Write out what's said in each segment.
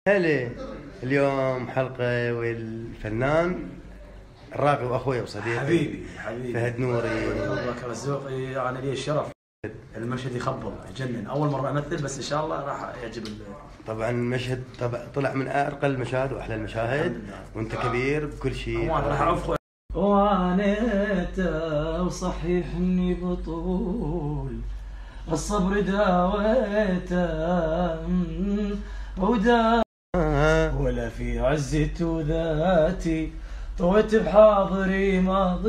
هلا. اليوم حلقة والفنان الراقي واخوي وصديقي حبيبي فهد نوري. الله رزوقي، يعني لي الشرف. المشهد يخبل يجنن، اول مرة امثل بس ان شاء الله راح يعجب طبعا المشهد طلع من ارقى المشاهد واحلى المشاهد، وانت كبير بكل شيء. وانا راح اعوف وعانيت وصحيح اني بطول الصبر داويته ولا في عزة ذاتي طويت بحاضري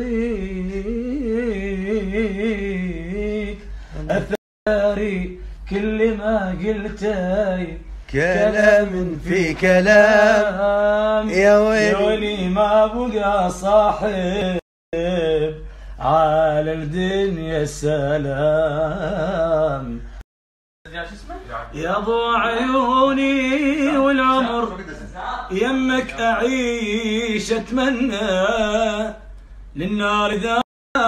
ماضيك أثاري كل ما قلتي كلام في كلام يا ويلي ما بقى صاحب على الدنيا السلام يا ضو عيوني والعمر يمك أعيش أتمنى للنار ذا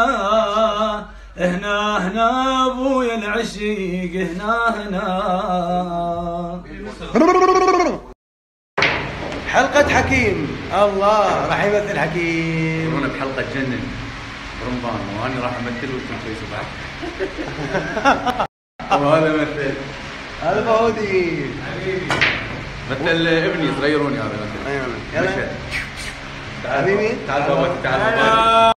هنا أبويا العشيق هنا حلقة حكيم. الله راح يمثل حكيم. هنا بحلقة تجنن رمضان، وأنا راح أمثل وأنتم شوي صباح. وهذا مثل هذا فهودي مثل ابني صغيروني هذا مثل. يلا حبيبي تعال بابا تعال بابا.